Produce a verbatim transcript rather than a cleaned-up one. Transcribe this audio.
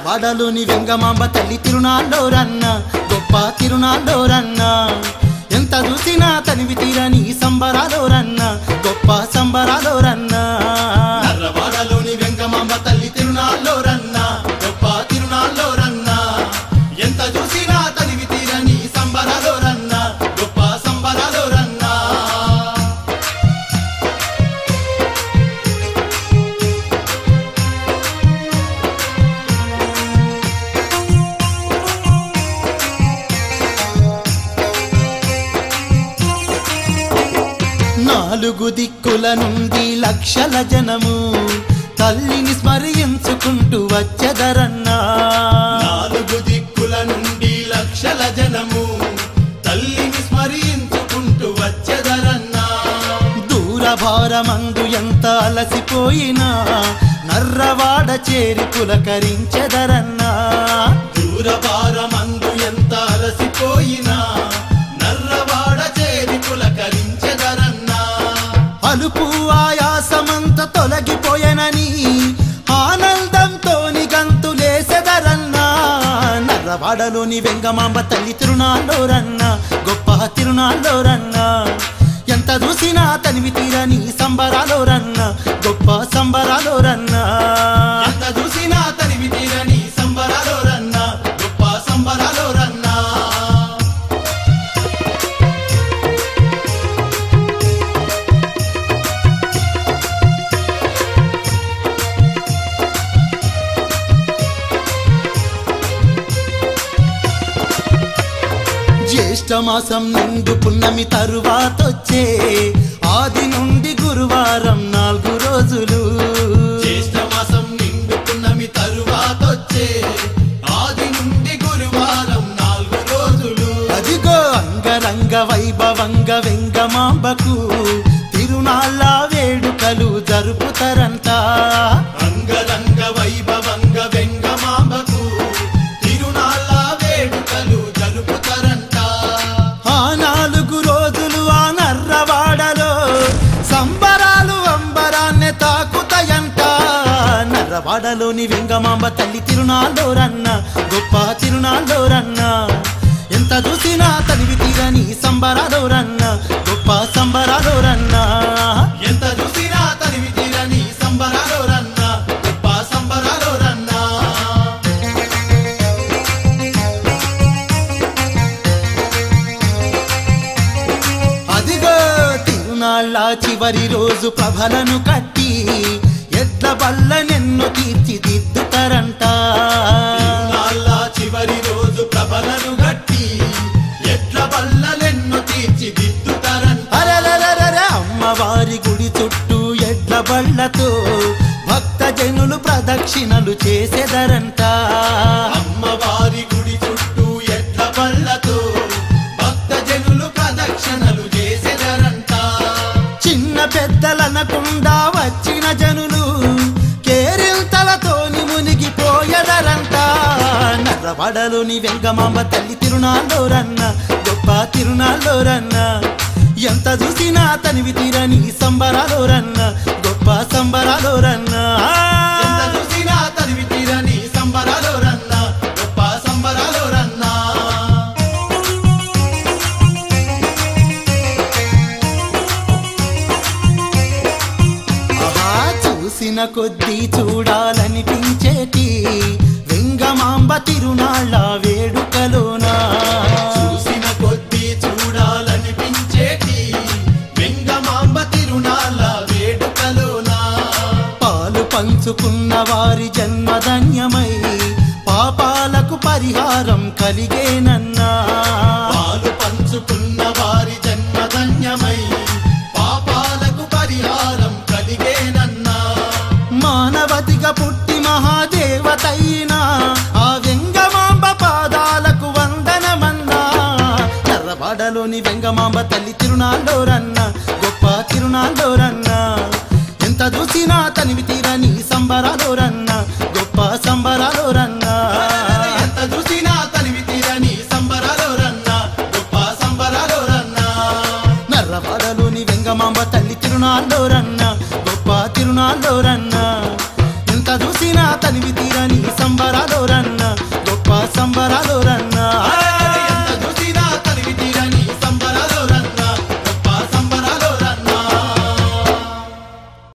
నర్రవాడలోని వెంగమాంబ తల్లి తిరునాళ్ళో రన్న గొప్ప తిరునాళ్ళో రన్న ఎంత చూసినా తనివి తీరని సంబరాలో రన్న గొప్ప సంబరాలో రన్న నర్రవాడలోని వెంగమాంబ తల్లి తిరునాళ్ళో రన్న గొప్ప తిరునాళ్ళో రన్న ఎంత చూసినా తనివి తీరని సంబరాలో రన్న గొప్ప సంబరాలో రన్న నాలుగు దిక్కుల నుండి లక్షల జనము తల్లిని స్మరించుకుంటూ వచ్చెదరన్నా నాలుగు దిక్కుల నుండి లక్షల జనము తల్లిని స్మరించుకుంటూ వచ్చెదరన్నా దూరభారమందు ఎంత అలసిపోయినా నర్రవాడ చేరి పులకరించెదరన్నా దూరభారమందు ఎంత అలసిపోయినా నర్రవాడ చేరి పులకరించెదరన్నా అలుపు ఆయాసమంత తొలగిపోయెనని ఆనందంతోని గంతులేసెదరన్నా నర్రవాడలోని వెంగమాంబ తల్లి తిరునాళ్ళో రన్న గొప్ప తిరునాళ్ళో రన్న ఎంత చూసినా తనివి తీరని సంబరాలో రన్న గొప్ప సంబరాలో రన్న ఎంత చూసినా తనివి తీరని సంబరాలో రన్న గొప్ప సంబరాలో రన్న జ్యేష్ఠమాసం నిండు పున్నమి తరువాతొచ్చే ఆది నుండి గురువారం నాలుగు రోజులు జ్యేష్ఠమాసం నిండు పున్నమి తరువాతొచ్చే ఆది నుండి గురువారం నాలుగు రోజులు అదిగో అంగరంగ వైభవంగ వెంగమాంబకు తిరునాళ్ళ వేడుకలు జరుపుతారంట అంగరంగ వైభవంగ వెంగమాంబకు తిరునాళ్ళ వేడుకలు జరుపుతారంట ఆ నాలుగు రోజులు ఆ నర్రవాడలో సంబరాలు అంబరాన్ని తాకుతాయంట నర్రవాడలోని వెంగమాంబ తల్లి తిరునాళ్ళో రన్న గొప్ప తిరునాళ్ళో రన్న ఎంత చూసినా తనివి తీరని సంబరాలో రన్న గొప్ప సంబరాలో రన్న ఎంత చూసినా తనివి తీరని సంబరాలో రన్న గొప్ప సంబరాలో రన్న అదిగో తిరునాళ్ళ చివరి రోజు ప్రభలను కట్టి ఎడ్ల బల్లనెన్ను తీర్చిదిద్దుతారంట తిరునాళ్ళ చివరి రోజు ప్రభలను కట్టి ఎడ్ల బల్లనెన్ను తీర్చిదిద్దుతారంట అరెరెరెరె అమ్మవారి గుడి చుట్టూ ఎడ్ల బళ్ళతో భక్త జనులు ప్రదక్షిణలు చేసేదరంట అమ్మవారి గుడి చుట్టూ ఎడ్ల బళ్ళతో భక్త జనులు ప్రదక్షిణలు చేసేదరంట చిన్న పెద్దలనకుండా వచ్చిన జనులు కేరింతలతోని మునిగిపోయేదరంట నర్రవాడలోని వెంగమాంబ తల్లి తిరునాళ్ళో రన్న గొప్ప తిరునాళ్ళో రన్న ఎంత చూసినా తనివి తీరని సంబరాలో రన్న గొప్ప సంబరాలో రన్న ఎంత చూసినా తనివి తీరని సంబరాలో రన్న గొప్ప సంబరాలో రన్న చూసిన కొద్దీ చూడాలనిపించేటి వెంగమాంబ తిరునాళ్ళ వేడుకలోనా చూసిన కొద్దీ చూడాలనిపించేటి వెంగమాంబ తిరునాళ్ళ వేడుకలోనా పాలు పంచుకున్న వారి జన్మధన్యమై పాపాలకు పరిహారం కలిగేనన్నా పాలు పంచుకున్న వారి జన్మధన్యమై పాపాలకు పరిహారం కలిగేనన్నా మానవతిగా పుట్టి మహాదేవతైనా ఆ వెంగమాంబ పాదాలకు వందనమన్నా నర్రవాడలోని వెంగమాంబ తల్లి తిరునాళ్ళో రన్న గొప్ప తిరునాళ్ళో రన్న ఎంత చూసినా తనివి తీరని సంబరాలో రన్న గొప్ప సంబరాలో రన్న ఎంత చూసినా తనివి తీరని సంబరాలో రన్న గొప్ప సంబరాలో రన్న నర్రవాడలోని వెంగమాంబ తల్లి తిరునాళ్ళో రన్న గొప్ప తిరునాళ్ళో రన్న ఎంత చూసినా తనివి తీరని సంబరాలో రన్న